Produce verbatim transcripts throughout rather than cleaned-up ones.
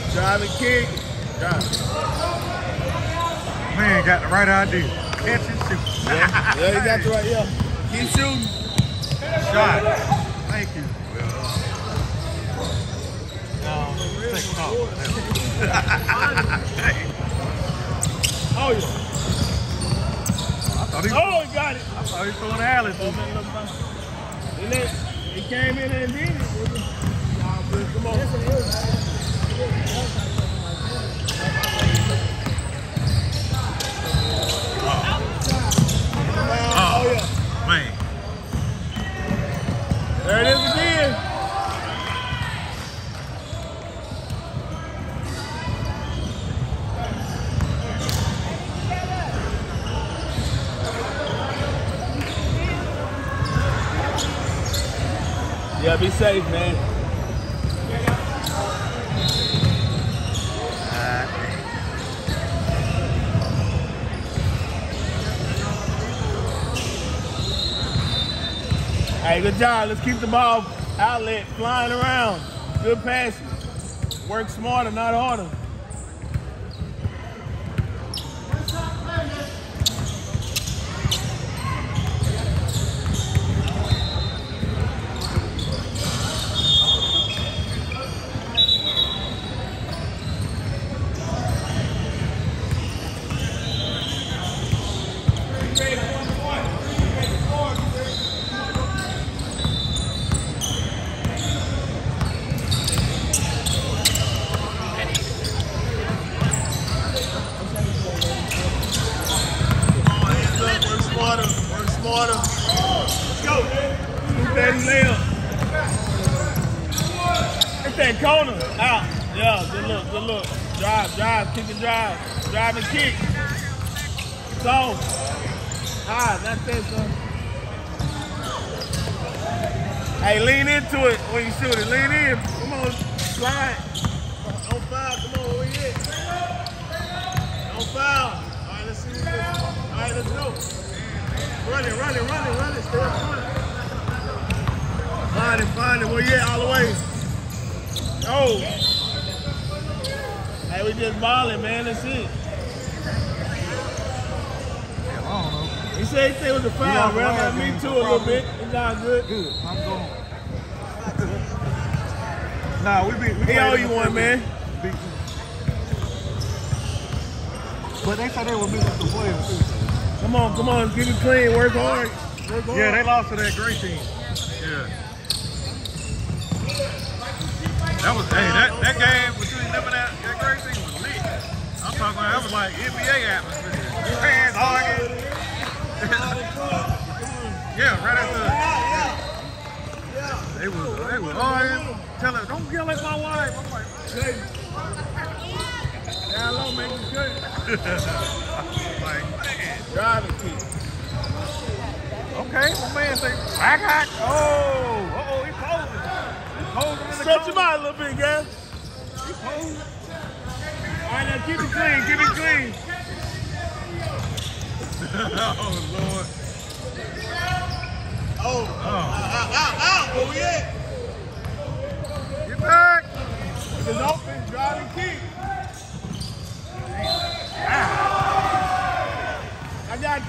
Drive and kick. Drive. Man, got the right idea. Catch and shoot. Yeah, yeah, you got the right, yeah. Keep shooting. Shot. Thank you. No, take it off. Oh, yeah. I thought he, Oh, he got it. I thought he was throwing the alley. Oh, man, look, man. He, let, he came in and did it. Come on. Oh, Oh, yeah. man. There it is again. Yeah, be safe, man. Hey, good job. Let's keep the ball outlet flying around. Good passes. Work smarter, not harder. Corner, out, yeah, good look, good look. Drive, drive, kick and drive. Drive and kick. So, high, that's it, son. Hey, lean into it when you shoot it. Lean in. Come on, slide. Don't foul, come on, where we at? Don't foul. All right, let's see what this is. All right, let's go. Run it, run it, run it, run it. Stay up front. Find it, find it. Where you at all the way? Oh, hey, we just balling, man. That's it. I don't know. He said he said it was a foul, bro. Got me too a little bit. It's not good. Good. I'm going. Nah, we beat. We he owe you one, man. Beat you. But they said they were missing some players too. Come on, come on, keep it clean. Work hard. Work hard. Yeah, they lost to that great team. Yeah. That was, hey, that, that game between them and that, that great team was lit. I'm talking about, that was like N B A atmosphere. Fans arguing. Yeah, right after. Yeah. They was, they was arguing. Tell her, don't yell at my wife. I'm like, down low, make it good. like, man. Driving kick. Okay, my man say, back hot. Oh, uh-oh, he posing. Stretch him out a little bit, guys. All right, now keep it clean, keep it clean. Oh, Lord. Oh, oh. Out, out, out, where we at? Get back. It's open, driving kick. Ah. I got you.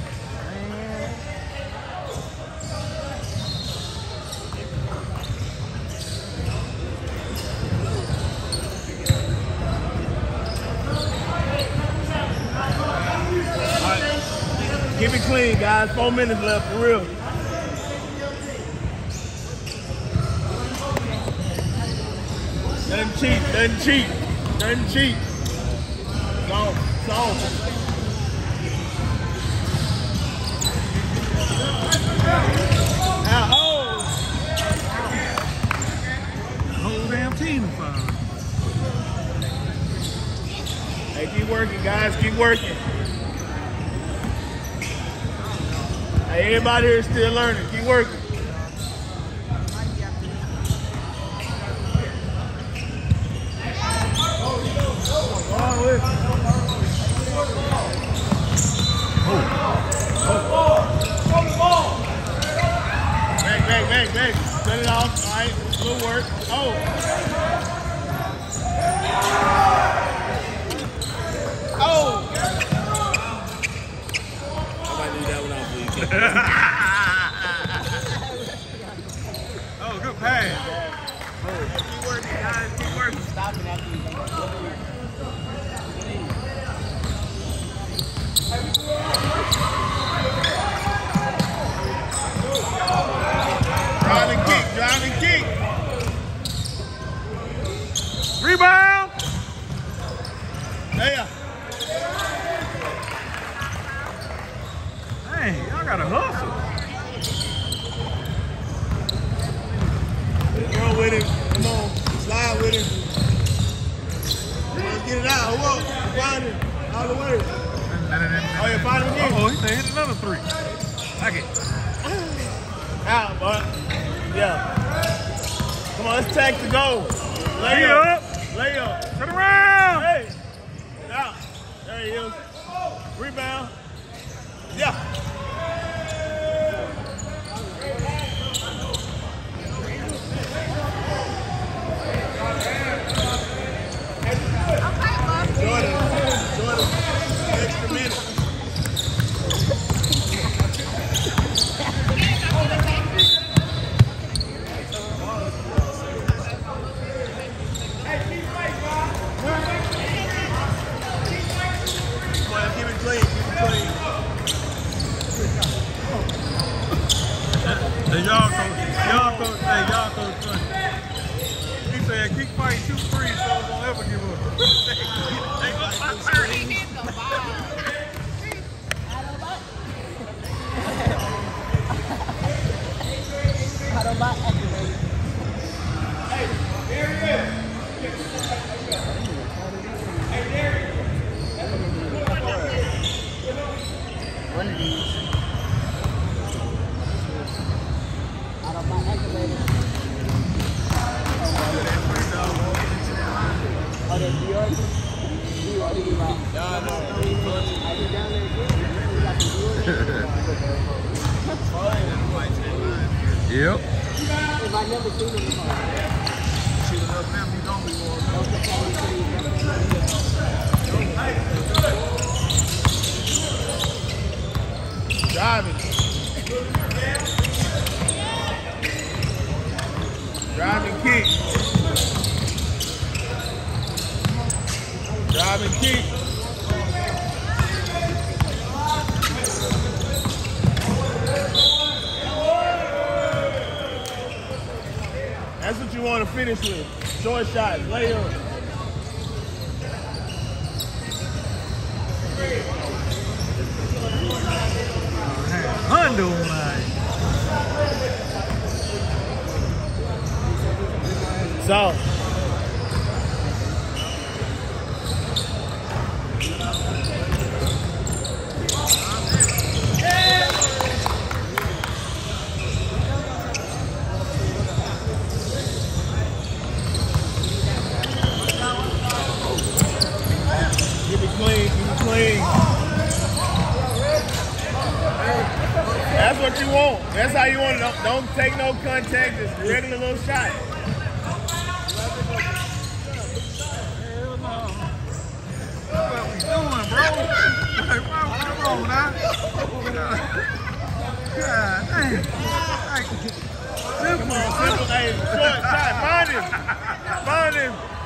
Keep it clean, guys. Four minutes left, for real. Let him cheat, let him cheat, let him cheat. Go, go. Now, oh. The whole damn team is fine. Hey, keep working, guys. Keep working. Hey, everybody here is still learning. Keep working. Back, back, back, back. Set it off. All right. Good work. Oh. Oh! I might leave that one out for you. Oh, good pass. Keep working, guys. Keep working. Stop it after you. Drive and kick, drive and kick. Rebound. There. Dang, y'all got to hustle. Go with it. Come on. Slide with it. Let's get it out. Hold up. Find it. All the way. Oh, you find it again? Oh, he said hit another three. I get out, bud. Yeah. Come on, let's take the goal. Lay Lay up. up. Lay up. Turn around. Hey. Out. There he is. Rebound. Yeah. Jordan. Jordan. Extra minute. Hey, y'all coach, y'all coach, hey, y'all coach, son. He said, keep fighting, shoot free, so I won't ever give up. Hey, what's my turn? He hit the ball. Autobot activated. Hey, here he is. Hey, there. One of these. Autobot activated. Oh, that's Dior? You are thinking about. Yeah, I know. Are you down there again? You got the Yep. if I never seen him before. Shoot it up now, you know we want. Driving. Driving kick. Driving kick. That's what you want to finish with. Short shots, lay up. Undo line. So. Give it clean, give it clean. That's what you want. That's how you want it. Don't, don't take no contact. Just regular little shot. Hell no. What we doing, bro? Like, come on now. God dang. Come on, simple. Hey, short shot. Find him. Find him.